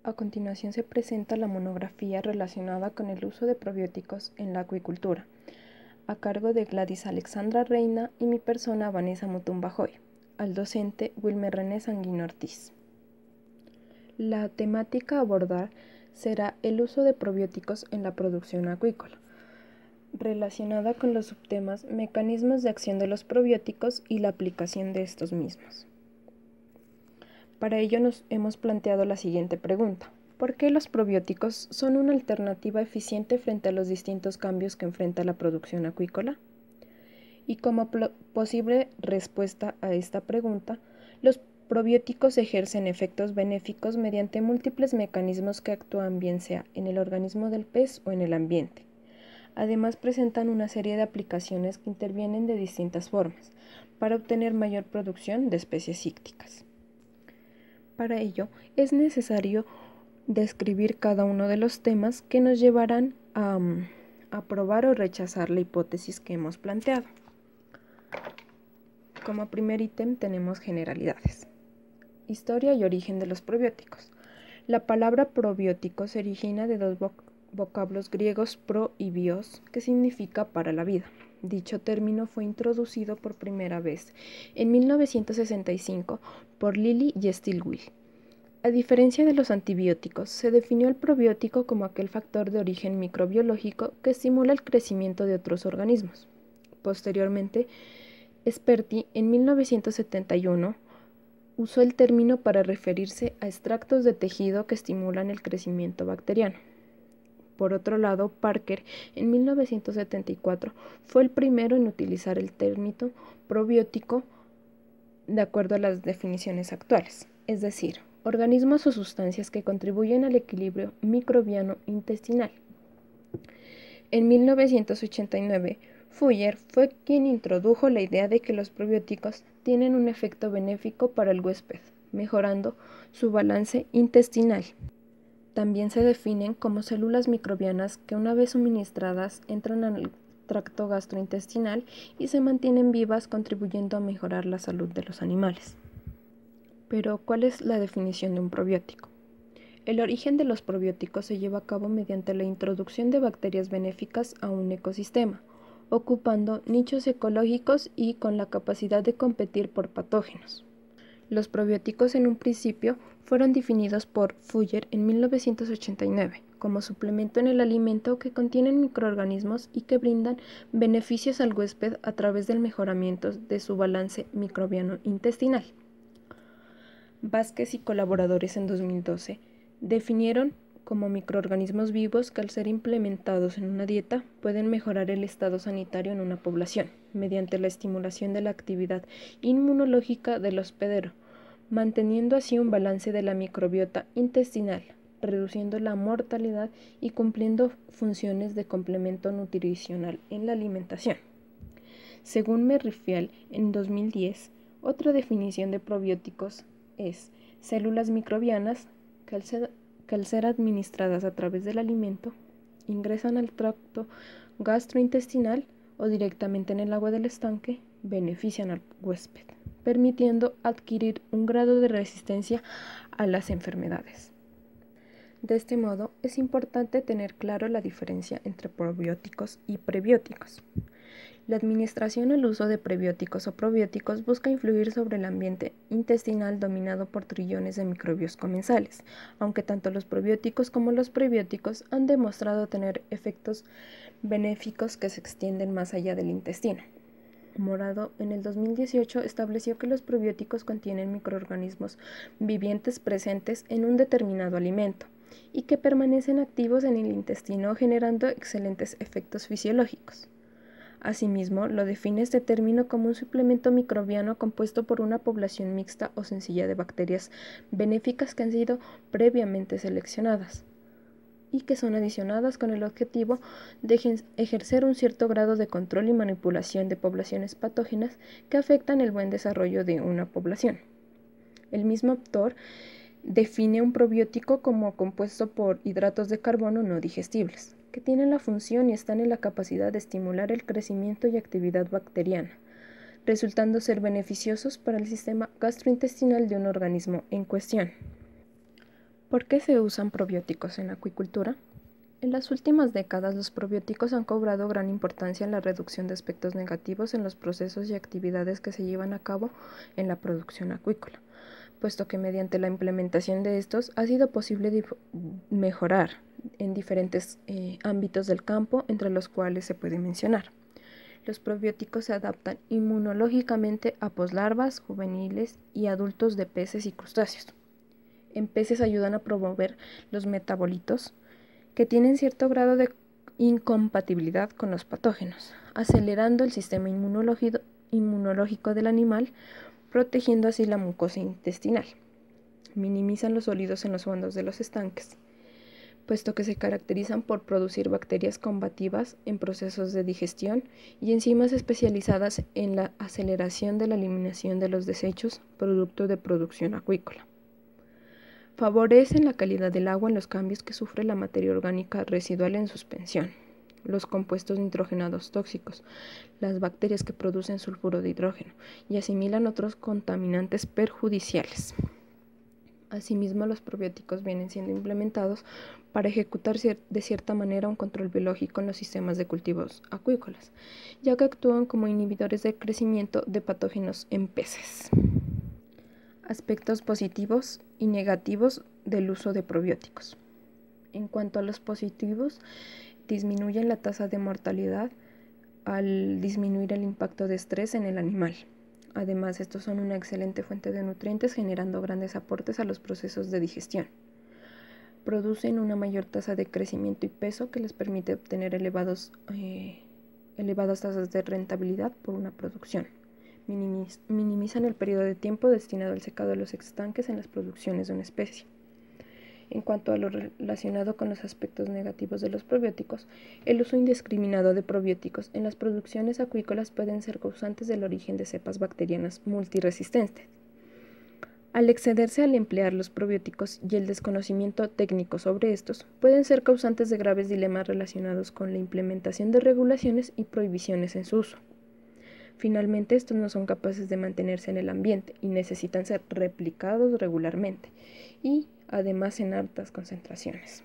A continuación se presenta la monografía relacionada con el uso de probióticos en la acuicultura, a cargo de Gladys Alexandra Reina y mi persona Vanessa Mutumbajoy, al docente Wilmer René Sanguino Ortiz. La temática a abordar será el uso de probióticos en la producción acuícola, relacionada con los subtemas mecanismos de acción de los probióticos y la aplicación de estos mismos. Para ello nos hemos planteado la siguiente pregunta: ¿por qué los probióticos son una alternativa eficiente frente a los distintos cambios que enfrenta la producción acuícola? Y como posible respuesta a esta pregunta, los probióticos ejercen efectos benéficos mediante múltiples mecanismos que actúan bien sea en el organismo del pez o en el ambiente. Además, presentan una serie de aplicaciones que intervienen de distintas formas para obtener mayor producción de especies ícticas. Para ello, es necesario describir cada uno de los temas que nos llevarán a aprobar o rechazar la hipótesis que hemos planteado. Como primer ítem tenemos generalidades. Historia y origen de los probióticos. La palabra probiótico se origina de dos vocablos griegos pro y bios, que significa para la vida. Dicho término fue introducido por primera vez en 1965 por Lilly y Stilwell. A diferencia de los antibióticos, se definió el probiótico como aquel factor de origen microbiológico que estimula el crecimiento de otros organismos. Posteriormente, Sperti, en 1971, usó el término para referirse a extractos de tejido que estimulan el crecimiento bacteriano. Por otro lado, Parker, en 1974, fue el primero en utilizar el término probiótico de acuerdo a las definiciones actuales, es decir, organismos o sustancias que contribuyen al equilibrio microbiano intestinal. En 1989, Fuller fue quien introdujo la idea de que los probióticos tienen un efecto benéfico para el huésped, mejorando su balance intestinal. También se definen como células microbianas que una vez suministradas entran al tracto gastrointestinal y se mantienen vivas, contribuyendo a mejorar la salud de los animales. Pero, ¿cuál es la definición de un probiótico? El origen de los probióticos se lleva a cabo mediante la introducción de bacterias benéficas a un ecosistema, ocupando nichos ecológicos y con la capacidad de competir por patógenos. Los probióticos en un principio fueron definidos por Fuller en 1989 como suplemento en el alimento que contienen microorganismos y que brindan beneficios al huésped a través del mejoramiento de su balance microbiano intestinal. Vázquez y colaboradores en 2012 definieron como microorganismos vivos que al ser implementados en una dieta pueden mejorar el estado sanitario en una población mediante la estimulación de la actividad inmunológica del hospedero, manteniendo así un balance de la microbiota intestinal, reduciendo la mortalidad y cumpliendo funciones de complemento nutricional en la alimentación. Según Merrifield, en 2010, otra definición de probióticos es células microbianas que al ser administradas a través del alimento, ingresan al tracto gastrointestinal o directamente en el agua del estanque, benefician al huésped, permitiendo adquirir un grado de resistencia a las enfermedades. De este modo, es importante tener claro la diferencia entre probióticos y prebióticos. La administración al uso de prebióticos o probióticos busca influir sobre el ambiente intestinal dominado por trillones de microbios comensales, aunque tanto los probióticos como los prebióticos han demostrado tener efectos benéficos que se extienden más allá del intestino. Morado, en el 2018, estableció que los probióticos contienen microorganismos vivientes presentes en un determinado alimento y que permanecen activos en el intestino generando excelentes efectos fisiológicos. Asimismo, lo define este término como un suplemento microbiano compuesto por una población mixta o sencilla de bacterias benéficas que han sido previamente seleccionadas y que son adicionadas con el objetivo de ejercer un cierto grado de control y manipulación de poblaciones patógenas que afectan el buen desarrollo de una población. El mismo autor define un probiótico como compuesto por hidratos de carbono no digestibles, que tienen la función y están en la capacidad de estimular el crecimiento y actividad bacteriana, resultando ser beneficiosos para el sistema gastrointestinal de un organismo en cuestión. ¿Por qué se usan probióticos en la acuicultura? En las últimas décadas, los probióticos han cobrado gran importancia en la reducción de aspectos negativos en los procesos y actividades que se llevan a cabo en la producción acuícola, puesto que mediante la implementación de estos ha sido posible mejorar en diferentes ámbitos del campo, entre los cuales se puede mencionar. Los probióticos se adaptan inmunológicamente a poslarvas, juveniles y adultos de peces y crustáceos. En peces ayudan a promover los metabolitos que tienen cierto grado de incompatibilidad con los patógenos, acelerando el sistema inmunológico del animal, protegiendo así la mucosa intestinal. Minimizan los sólidos en los fondos de los estanques, puesto que se caracterizan por producir bacterias combativas en procesos de digestión y enzimas especializadas en la aceleración de la eliminación de los desechos producto de producción acuícola. Favorecen la calidad del agua en los cambios que sufre la materia orgánica residual en suspensión, los compuestos nitrogenados tóxicos, las bacterias que producen sulfuro de hidrógeno y asimilan otros contaminantes perjudiciales. Asimismo, los probióticos vienen siendo implementados para ejecutar de cierta manera un control biológico en los sistemas de cultivos acuícolas, ya que actúan como inhibidores del crecimiento de patógenos en peces. Aspectos positivos y negativos del uso de probióticos. En cuanto a los positivos, disminuyen la tasa de mortalidad al disminuir el impacto de estrés en el animal. Además, estos son una excelente fuente de nutrientes, generando grandes aportes a los procesos de digestión. Producen una mayor tasa de crecimiento y peso que les permite obtener elevadas tasas de rentabilidad por una producción. Minimizan el periodo de tiempo destinado al secado de los estanques en las producciones de una especie. En cuanto a lo relacionado con los aspectos negativos de los probióticos, el uso indiscriminado de probióticos en las producciones acuícolas pueden ser causantes del origen de cepas bacterianas multiresistentes. Al excederse al emplear los probióticos y el desconocimiento técnico sobre estos, pueden ser causantes de graves dilemas relacionados con la implementación de regulaciones y prohibiciones en su uso. Finalmente, estos no son capaces de mantenerse en el ambiente y necesitan ser replicados regularmente y, además, en altas concentraciones.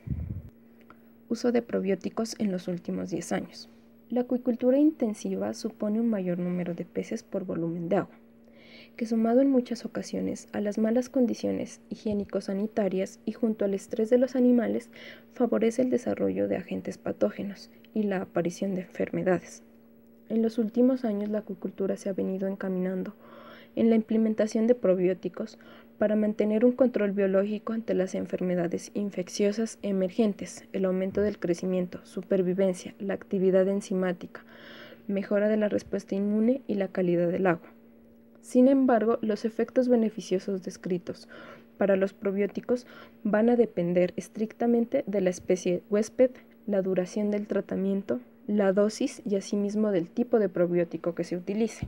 Uso de probióticos en los últimos 10 años. La acuicultura intensiva supone un mayor número de peces por volumen de agua, que sumado en muchas ocasiones a las malas condiciones higiénico-sanitarias y junto al estrés de los animales, favorece el desarrollo de agentes patógenos y la aparición de enfermedades. En los últimos años, la acuicultura se ha venido encaminando en la implementación de probióticos para mantener un control biológico ante las enfermedades infecciosas emergentes, el aumento del crecimiento, supervivencia, la actividad enzimática, mejora de la respuesta inmune y la calidad del agua. Sin embargo, los efectos beneficiosos descritos para los probióticos van a depender estrictamente de la especie huésped, la duración del tratamiento, la dosis y asimismo del tipo de probiótico que se utilice.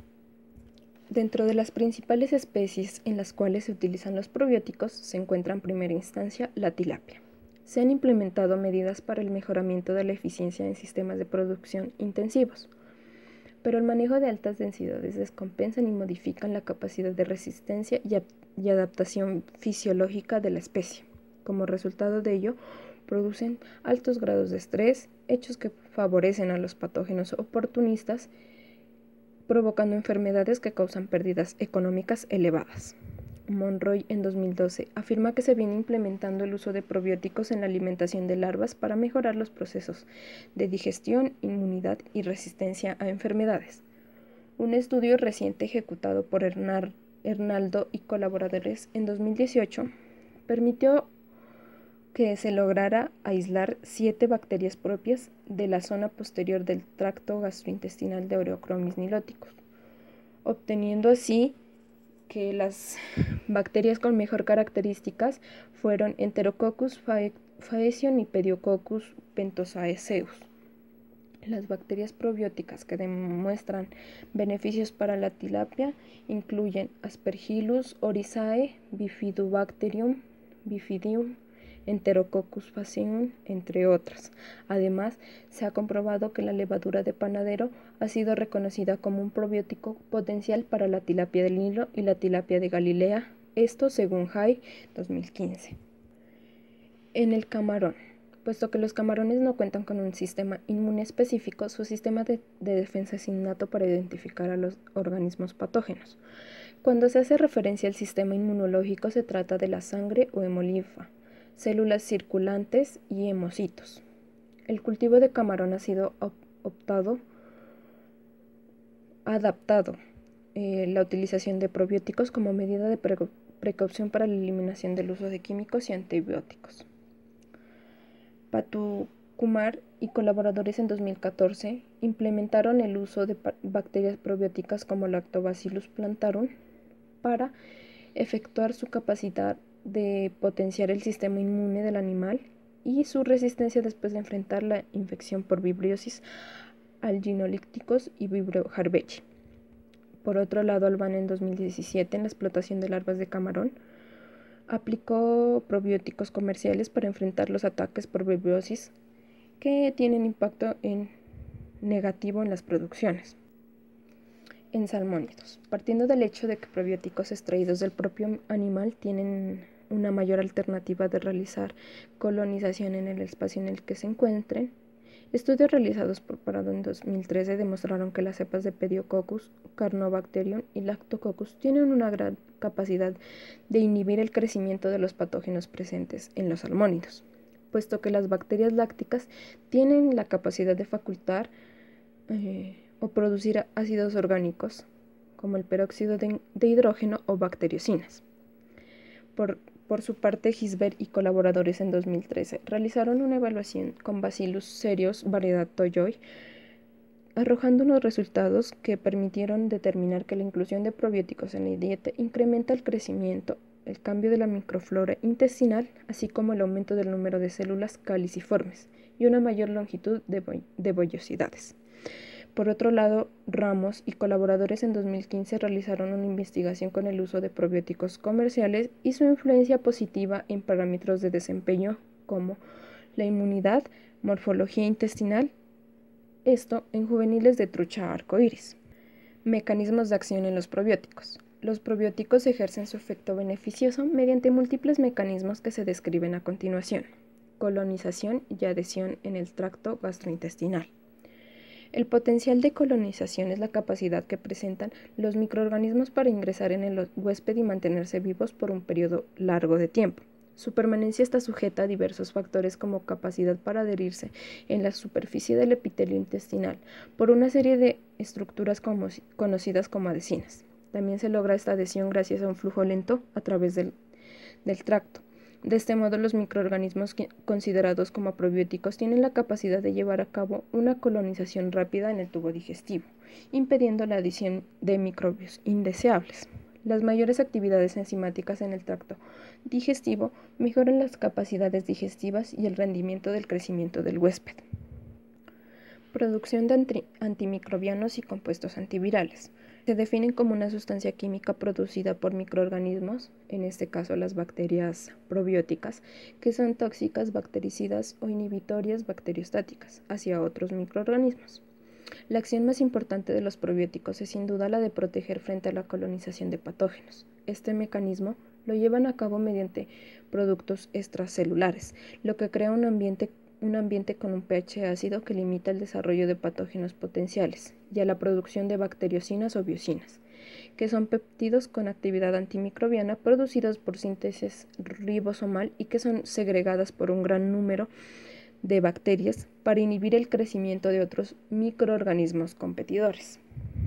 Dentro de las principales especies en las cuales se utilizan los probióticos se encuentra en primera instancia la tilapia. Se han implementado medidas para el mejoramiento de la eficiencia en sistemas de producción intensivos, pero el manejo de altas densidades descompensan y modifican la capacidad de resistencia y adaptación fisiológica de la especie. Como resultado de ello, producen altos grados de estrés, hechos que favorecen a los patógenos oportunistas, provocando enfermedades que causan pérdidas económicas elevadas. Monroy, en 2012, afirma que se viene implementando el uso de probióticos en la alimentación de larvas para mejorar los procesos de digestión, inmunidad y resistencia a enfermedades. Un estudio reciente ejecutado por Hernaldo y colaboradores en 2018 permitió que se lograra aislar 7 bacterias propias de la zona posterior del tracto gastrointestinal de Oreochromis niloticus, obteniendo así que las bacterias con mejor características fueron Enterococcus faecium y Pediococcus pentosaeceus. Las bacterias probióticas que demuestran beneficios para la tilapia incluyen Aspergillus oryzae, Bifidobacterium, Bifidium, Enterococcus faecium, entre otras. Además, se ha comprobado que la levadura de panadero ha sido reconocida como un probiótico potencial para la tilapia del Nilo y la tilapia de Galilea, esto según Hay 2015. En el camarón. Puesto que los camarones no cuentan con un sistema inmune específico, su sistema de defensa es innato para identificar a los organismos patógenos. Cuando se hace referencia al sistema inmunológico, se trata de la sangre o hemolinfa, células circulantes y hemocitos. El cultivo de camarón ha sido adaptado la utilización de probióticos como medida de precaución para la eliminación del uso de químicos y antibióticos. Patu Kumar y colaboradores en 2014 implementaron el uso de bacterias probióticas como Lactobacillus plantarum para efectuar su capacidad de potenciar el sistema inmune del animal y su resistencia después de enfrentar la infección por vibriosis, alginolíticos y Vibrio harbecii. Por otro lado, Albán en 2017, en la explotación de larvas de camarón, aplicó probióticos comerciales para enfrentar los ataques por vibriosis que tienen impacto negativo en las producciones. En salmónidos, partiendo del hecho de que probióticos extraídos del propio animal tienen una mayor alternativa de realizar colonización en el espacio en el que se encuentren, estudios realizados por Parado en 2013 demostraron que las cepas de Pediococcus, Carnobacterium y Lactococcus tienen una gran capacidad de inhibir el crecimiento de los patógenos presentes en los salmónidos, puesto que las bacterias lácticas tienen la capacidad de facultar o producir ácidos orgánicos, como el peróxido de hidrógeno o bacteriocinas. Por su parte, Gisbert y colaboradores en 2013 realizaron una evaluación con Bacillus cereus variedad Toyoy, arrojando unos resultados que permitieron determinar que la inclusión de probióticos en la dieta incrementa el crecimiento, el cambio de la microflora intestinal, así como el aumento del número de células caliciformes y una mayor longitud de vellosidades. Por otro lado, Ramos y colaboradores en 2015 realizaron una investigación con el uso de probióticos comerciales y su influencia positiva en parámetros de desempeño como la inmunidad, morfología intestinal, esto en juveniles de trucha arcoíris. Mecanismos de acción en los probióticos. Los probióticos ejercen su efecto beneficioso mediante múltiples mecanismos que se describen a continuación: colonización y adhesión en el tracto gastrointestinal. El potencial de colonización es la capacidad que presentan los microorganismos para ingresar en el huésped y mantenerse vivos por un periodo largo de tiempo. Su permanencia está sujeta a diversos factores como capacidad para adherirse en la superficie del epitelio intestinal por una serie de estructuras conocidas como adhesinas. También se logra esta adhesión gracias a un flujo lento a través del tracto. De este modo, los microorganismos considerados como probióticos tienen la capacidad de llevar a cabo una colonización rápida en el tubo digestivo, impidiendo la adición de microbios indeseables. Las mayores actividades enzimáticas en el tracto digestivo mejoran las capacidades digestivas y el rendimiento del crecimiento del huésped. Producción de antimicrobianos y compuestos antivirales. Se definen como una sustancia química producida por microorganismos, en este caso las bacterias probióticas, que son tóxicas, bactericidas o inhibitorias bacteriostáticas hacia otros microorganismos. La acción más importante de los probióticos es sin duda la de proteger frente a la colonización de patógenos. Este mecanismo lo llevan a cabo mediante productos extracelulares, lo que crea un ambiente con un pH ácido que limita el desarrollo de patógenos potenciales y a la producción de bacteriocinas o biocinas, que son péptidos con actividad antimicrobiana producidos por síntesis ribosomal y que son segregadas por un gran número de bacterias para inhibir el crecimiento de otros microorganismos competidores.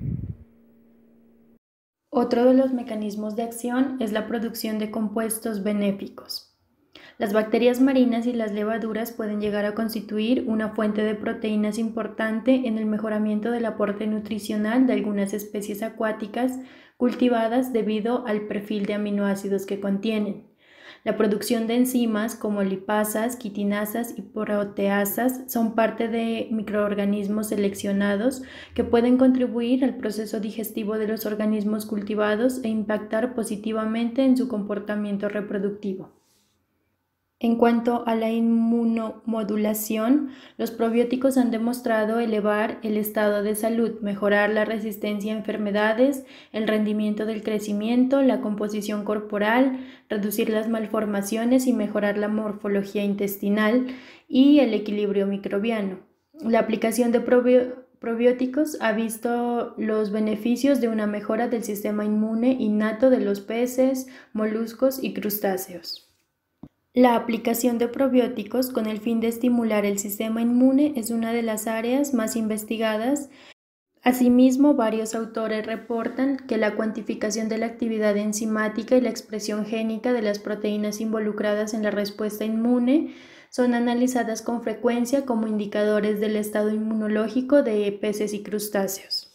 Otro de los mecanismos de acción es la producción de compuestos benéficos. Las bacterias marinas y las levaduras pueden llegar a constituir una fuente de proteínas importante en el mejoramiento del aporte nutricional de algunas especies acuáticas cultivadas debido al perfil de aminoácidos que contienen. La producción de enzimas como lipasas, quitinasas y proteasas son parte de microorganismos seleccionados que pueden contribuir al proceso digestivo de los organismos cultivados e impactar positivamente en su comportamiento reproductivo. En cuanto a la inmunomodulación, los probióticos han demostrado elevar el estado de salud, mejorar la resistencia a enfermedades, el rendimiento del crecimiento, la composición corporal, reducir las malformaciones y mejorar la morfología intestinal y el equilibrio microbiano. La aplicación de probióticos ha visto los beneficios de una mejora del sistema inmune innato de los peces, moluscos y crustáceos. La aplicación de probióticos con el fin de estimular el sistema inmune es una de las áreas más investigadas. Asimismo, varios autores reportan que la cuantificación de la actividad enzimática y la expresión génica de las proteínas involucradas en la respuesta inmune son analizadas con frecuencia como indicadores del estado inmunológico de peces y crustáceos.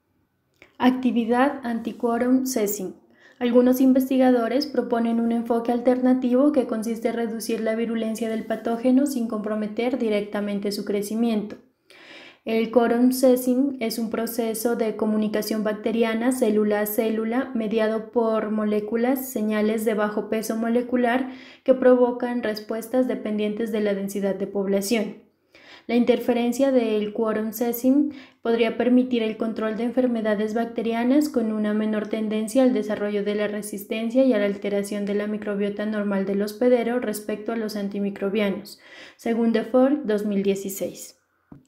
Actividad anti-quorum sessing. Algunos investigadores proponen un enfoque alternativo que consiste en reducir la virulencia del patógeno sin comprometer directamente su crecimiento. El quorum sessing es un proceso de comunicación bacteriana célula a célula mediado por moléculas, señales de bajo peso molecular que provocan respuestas dependientes de la densidad de población. La interferencia del quorum sessing podría permitir el control de enfermedades bacterianas con una menor tendencia al desarrollo de la resistencia y a la alteración de la microbiota normal del hospedero respecto a los antimicrobianos, según DeFord 2016.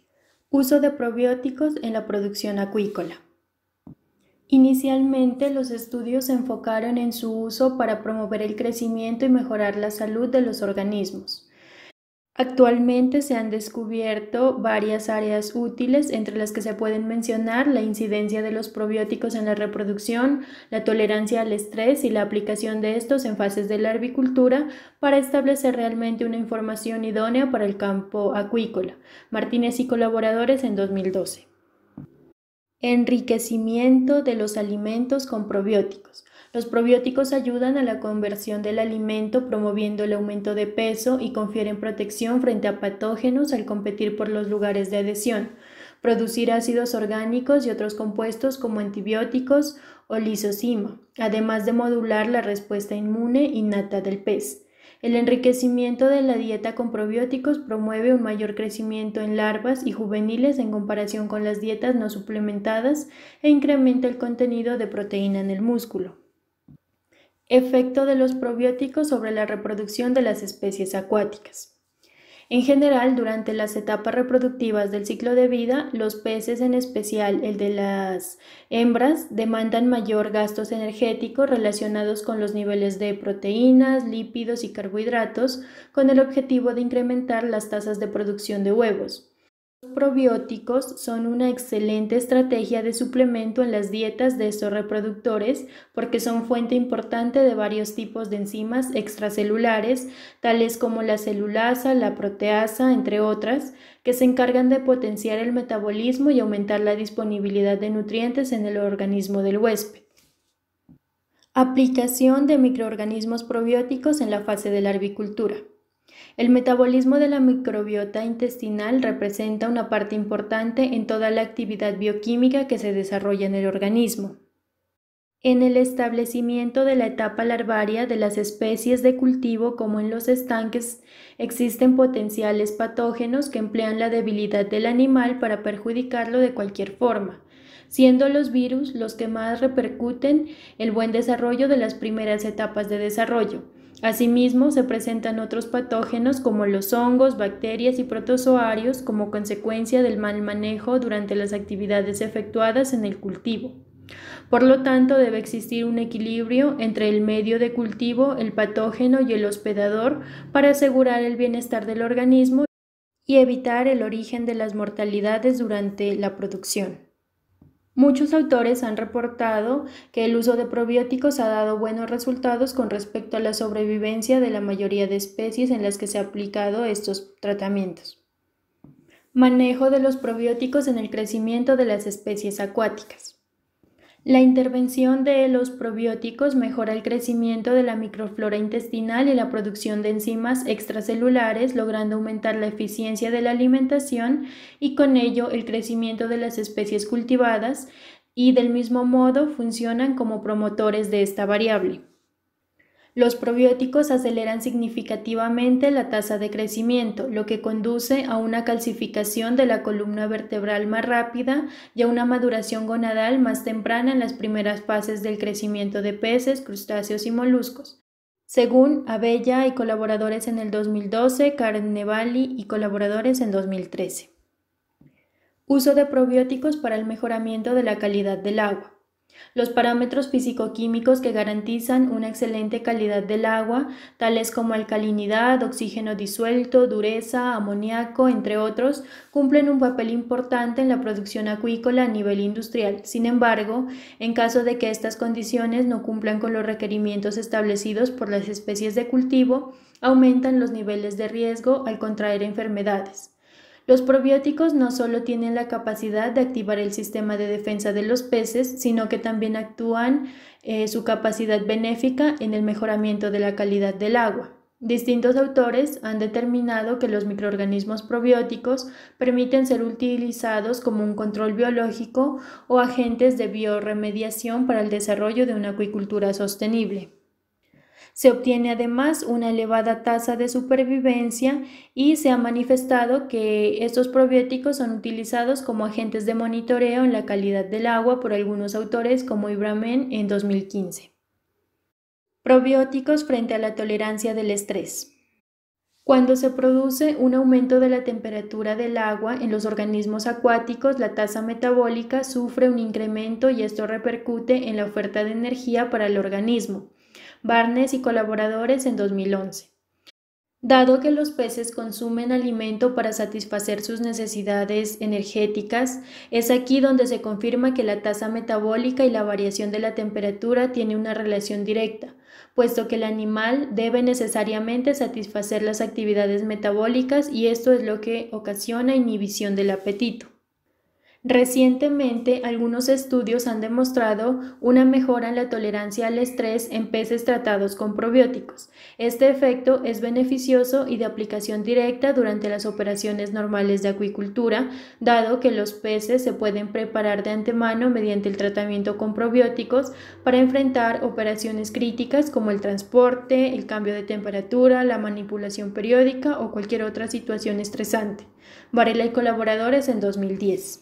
Uso de probióticos en la producción acuícola. Inicialmente, los estudios se enfocaron en su uso para promover el crecimiento y mejorar la salud de los organismos. Actualmente se han descubierto varias áreas útiles, entre las que se pueden mencionar la incidencia de los probióticos en la reproducción, la tolerancia al estrés y la aplicación de estos en fases de larvicultura para establecer realmente una información idónea para el campo acuícola. Martínez y colaboradores en 2012. Enriquecimiento de los alimentos con probióticos. Los probióticos ayudan a la conversión del alimento, promoviendo el aumento de peso y confieren protección frente a patógenos al competir por los lugares de adhesión, producir ácidos orgánicos y otros compuestos como antibióticos o lisozima, además de modular la respuesta inmune innata del pez. El enriquecimiento de la dieta con probióticos promueve un mayor crecimiento en larvas y juveniles en comparación con las dietas no suplementadas e incrementa el contenido de proteína en el músculo. Efecto de los probióticos sobre la reproducción de las especies acuáticas. En general, durante las etapas reproductivas del ciclo de vida, los peces, en especial el de las hembras, demandan mayor gastos energéticos relacionados con los niveles de proteínas, lípidos y carbohidratos, con el objetivo de incrementar las tasas de producción de huevos. Los probióticos son una excelente estrategia de suplemento en las dietas de estos reproductores porque son fuente importante de varios tipos de enzimas extracelulares, tales como la celulasa, la proteasa, entre otras, que se encargan de potenciar el metabolismo y aumentar la disponibilidad de nutrientes en el organismo del huésped. Aplicación de microorganismos probióticos en la fase de larvicultura. El metabolismo de la microbiota intestinal representa una parte importante en toda la actividad bioquímica que se desarrolla en el organismo. En el establecimiento de la etapa larvaria de las especies de cultivo, como en los estanques, existen potenciales patógenos que emplean la debilidad del animal para perjudicarlo de cualquier forma, siendo los virus los que más repercuten el buen desarrollo de las primeras etapas de desarrollo. Asimismo, se presentan otros patógenos como los hongos, bacterias y protozoarios como consecuencia del mal manejo durante las actividades efectuadas en el cultivo. Por lo tanto, debe existir un equilibrio entre el medio de cultivo, el patógeno y el hospedador para asegurar el bienestar del organismo y evitar el origen de las mortalidades durante la producción. Muchos autores han reportado que el uso de probióticos ha dado buenos resultados con respecto a la sobrevivencia de la mayoría de especies en las que se han aplicado estos tratamientos. Manejo de los probióticos en el crecimiento de las especies acuáticas. La intervención de los probióticos mejora el crecimiento de la microflora intestinal y la producción de enzimas extracelulares, logrando aumentar la eficiencia de la alimentación y con ello el crecimiento de las especies cultivadas, y del mismo modo funcionan como promotores de esta variable. Los probióticos aceleran significativamente la tasa de crecimiento, lo que conduce a una calcificación de la columna vertebral más rápida y a una maduración gonadal más temprana en las primeras fases del crecimiento de peces, crustáceos y moluscos. Según Abella y colaboradores en el 2012, Carnevali y colaboradores en 2013. Uso de probióticos para el mejoramiento de la calidad del agua. Los parámetros físico-químicos que garantizan una excelente calidad del agua, tales como alcalinidad, oxígeno disuelto, dureza, amoníaco, entre otros, cumplen un papel importante en la producción acuícola a nivel industrial. Sin embargo, en caso de que estas condiciones no cumplan con los requerimientos establecidos por las especies de cultivo, aumentan los niveles de riesgo al contraer enfermedades. Los probióticos no solo tienen la capacidad de activar el sistema de defensa de los peces, sino que también actúan su capacidad benéfica en el mejoramiento de la calidad del agua. Distintos autores han determinado que los microorganismos probióticos permiten ser utilizados como un control biológico o agentes de biorremediación para el desarrollo de una acuicultura sostenible. Se obtiene además una elevada tasa de supervivencia y se ha manifestado que estos probióticos son utilizados como agentes de monitoreo en la calidad del agua por algunos autores como Ibramen en 2015. Probióticos frente a la tolerancia del estrés. Cuando se produce un aumento de la temperatura del agua en los organismos acuáticos, la tasa metabólica sufre un incremento y esto repercute en la oferta de energía para el organismo. Barnes y colaboradores en 2011. Dado que los peces consumen alimento para satisfacer sus necesidades energéticas, es aquí donde se confirma que la tasa metabólica y la variación de la temperatura tiene una relación directa, puesto que el animal debe necesariamente satisfacer las actividades metabólicas y esto es lo que ocasiona inhibición del apetito. Recientemente, algunos estudios han demostrado una mejora en la tolerancia al estrés en peces tratados con probióticos. Este efecto es beneficioso y de aplicación directa durante las operaciones normales de acuicultura, dado que los peces se pueden preparar de antemano mediante el tratamiento con probióticos para enfrentar operaciones críticas como el transporte, el cambio de temperatura, la manipulación periódica o cualquier otra situación estresante. Varela y colaboradores en 2010.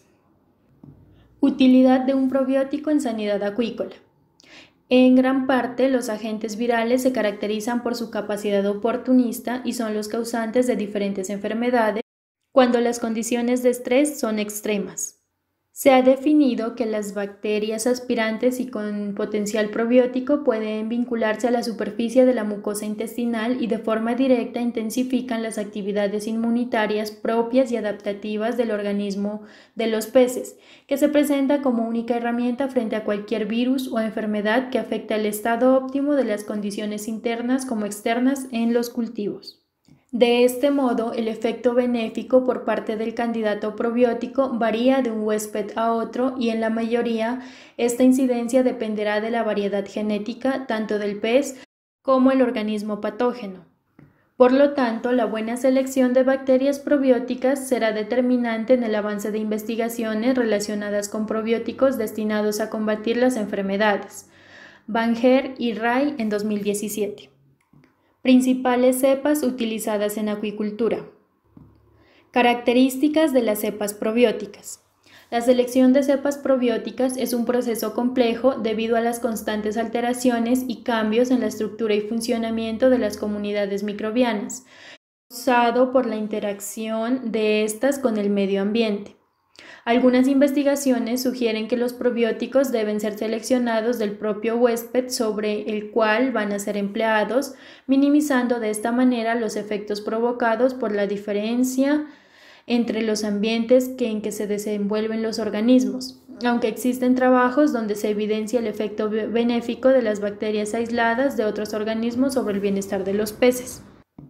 Utilidad de un probiótico en sanidad acuícola. En gran parte, los agentes virales se caracterizan por su capacidad oportunista y son los causantes de diferentes enfermedades cuando las condiciones de estrés son extremas. Se ha definido que las bacterias aspirantes y con potencial probiótico pueden vincularse a la superficie de la mucosa intestinal y de forma directa intensifican las actividades inmunitarias propias y adaptativas del organismo de los peces, que se presenta como única herramienta frente a cualquier virus o enfermedad que afecte el estado óptimo de las condiciones internas como externas en los cultivos. De este modo, el efecto benéfico por parte del candidato probiótico varía de un huésped a otro y en la mayoría esta incidencia dependerá de la variedad genética tanto del pez como el organismo patógeno. Por lo tanto, la buena selección de bacterias probióticas será determinante en el avance de investigaciones relacionadas con probióticos destinados a combatir las enfermedades. Banger y Ray en 2017. Principales cepas utilizadas en acuicultura. Características de las cepas probióticas. La selección de cepas probióticas es un proceso complejo debido a las constantes alteraciones y cambios en la estructura y funcionamiento de las comunidades microbianas, causado por la interacción de estas con el medio ambiente. Algunas investigaciones sugieren que los probióticos deben ser seleccionados del propio huésped sobre el cual van a ser empleados, minimizando de esta manera los efectos provocados por la diferencia entre los ambientes en que se desenvuelven los organismos, aunque existen trabajos donde se evidencia el efecto benéfico de las bacterias aisladas de otros organismos sobre el bienestar de los peces.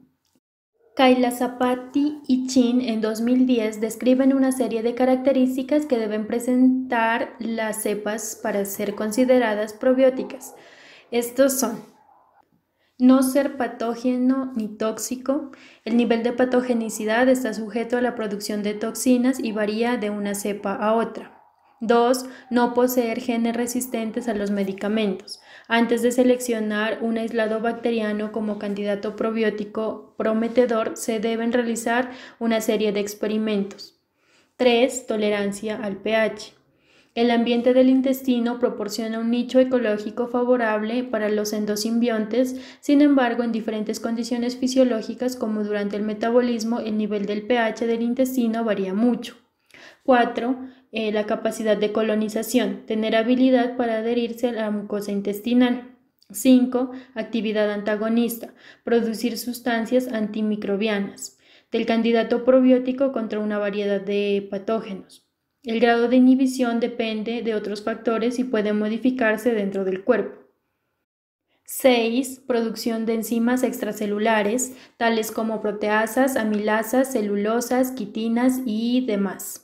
Kailasapati y Chin en 2010 describen una serie de características que deben presentar las cepas para ser consideradas probióticas. Estos son: no ser patógeno ni tóxico. El nivel de patogenicidad está sujeto a la producción de toxinas y varía de una cepa a otra. 2. No poseer genes resistentes a los medicamentos. Antes de seleccionar un aislado bacteriano como candidato probiótico prometedor, se deben realizar una serie de experimentos. 3. Tolerancia al pH. El ambiente del intestino proporciona un nicho ecológico favorable para los endosimbiontes, sin embargo, en diferentes condiciones fisiológicas como durante el metabolismo, el nivel del pH del intestino varía mucho. 4. La capacidad de colonización, tener habilidad para adherirse a la mucosa intestinal. 5. Actividad antagonista, producir sustancias antimicrobianas del candidato probiótico contra una variedad de patógenos. El grado de inhibición depende de otros factores y puede modificarse dentro del cuerpo. 6. Producción de enzimas extracelulares, tales como proteasas, amilasas, celulosas, quitinas y demás.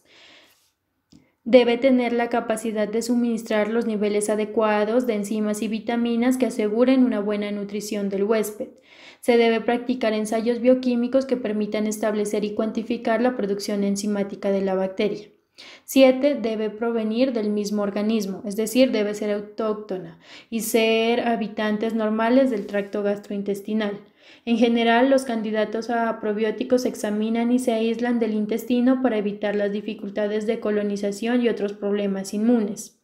Debe tener la capacidad de suministrar los niveles adecuados de enzimas y vitaminas que aseguren una buena nutrición del huésped. Se debe practicar ensayos bioquímicos que permitan establecer y cuantificar la producción enzimática de la bacteria. 7. Debe provenir del mismo organismo, es decir, debe ser autóctona y ser habitantes normales del tracto gastrointestinal. En general, los candidatos a probióticos se examinan y se aíslan del intestino para evitar las dificultades de colonización y otros problemas inmunes.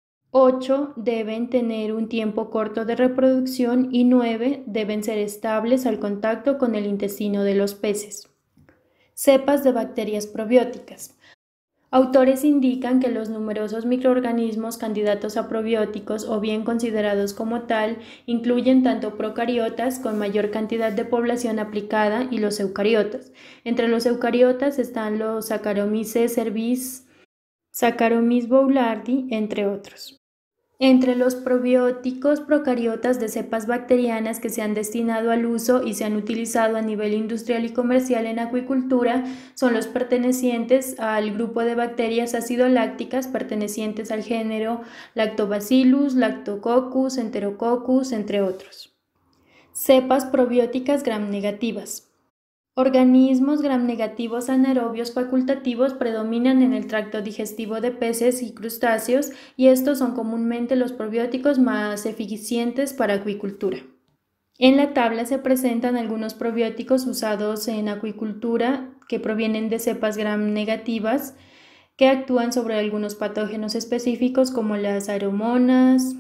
8. Deben tener un tiempo corto de reproducción y 9. Deben ser estables al contacto con el intestino de los peces. Cepas de bacterias probióticas. Autores indican que los numerosos microorganismos candidatos a probióticos o bien considerados como tal incluyen tanto procariotas con mayor cantidad de población aplicada y los eucariotas. Entre los eucariotas están los Saccharomyces cerevisiae, Saccharomyces boulardii, entre otros. Entre los probióticos procariotas de cepas bacterianas que se han destinado al uso y se han utilizado a nivel industrial y comercial en acuicultura son los pertenecientes al grupo de bacterias acidolácticas pertenecientes al género Lactobacillus, Lactococcus, Enterococcus, entre otros. Cepas probióticas gram-negativas. Organismos gram-negativos anaerobios facultativos predominan en el tracto digestivo de peces y crustáceos y estos son comúnmente los probióticos más eficientes para acuicultura. En la tabla se presentan algunos probióticos usados en acuicultura que provienen de cepas gram-negativas que actúan sobre algunos patógenos específicos como las aeromonas,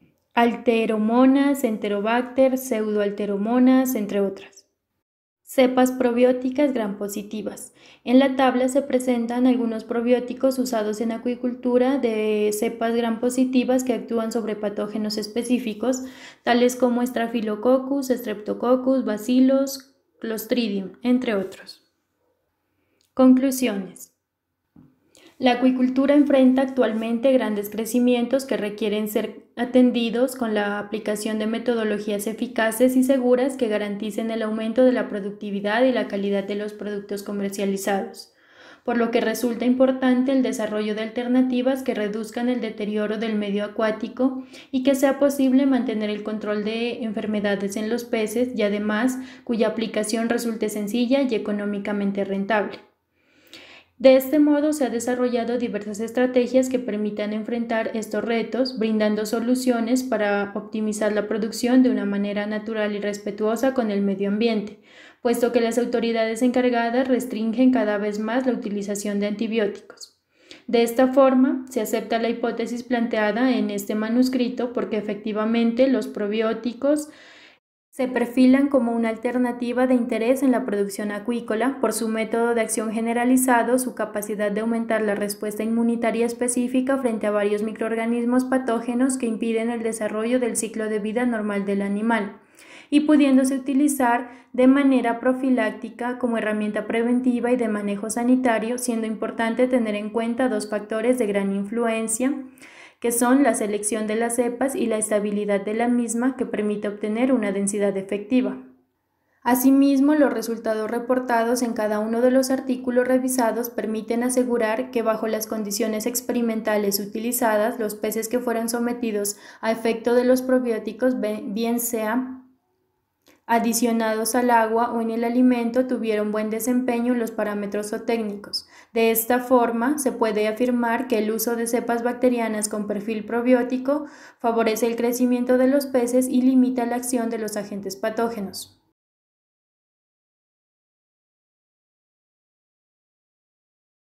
alteromonas, enterobacter, pseudoalteromonas, entre otras. Cepas probióticas gram-positivas. En la tabla se presentan algunos probióticos usados en acuicultura de cepas gram-positivas que actúan sobre patógenos específicos, tales como Staphylococcus, Streptococcus, Bacillus, Clostridium, entre otros. Conclusiones. La acuicultura enfrenta actualmente grandes crecimientos que requieren ser atendidos con la aplicación de metodologías eficaces y seguras que garanticen el aumento de la productividad y la calidad de los productos comercializados, por lo que resulta importante el desarrollo de alternativas que reduzcan el deterioro del medio acuático y que sea posible mantener el control de enfermedades en los peces y además cuya aplicación resulte sencilla y económicamente rentable. De este modo se han desarrollado diversas estrategias que permitan enfrentar estos retos, brindando soluciones para optimizar la producción de una manera natural y respetuosa con el medio ambiente, puesto que las autoridades encargadas restringen cada vez más la utilización de antibióticos. De esta forma, se acepta la hipótesis planteada en este manuscrito porque efectivamente los probióticos se perfilan como una alternativa de interés en la producción acuícola por su método de acción generalizado, su capacidad de aumentar la respuesta inmunitaria específica frente a varios microorganismos patógenos que impiden el desarrollo del ciclo de vida normal del animal, y pudiéndose utilizar de manera profiláctica como herramienta preventiva y de manejo sanitario, siendo importante tener en cuenta dos factores de gran influencia, que son la selección de las cepas y la estabilidad de la misma que permite obtener una densidad efectiva. Asimismo, los resultados reportados en cada uno de los artículos revisados permiten asegurar que bajo las condiciones experimentales utilizadas, los peces que fueron sometidos a efecto de los probióticos, bien sea adicionados al agua o en el alimento tuvieron buen desempeño en los parámetros zootécnicos. De esta forma, se puede afirmar que el uso de cepas bacterianas con perfil probiótico favorece el crecimiento de los peces y limita la acción de los agentes patógenos.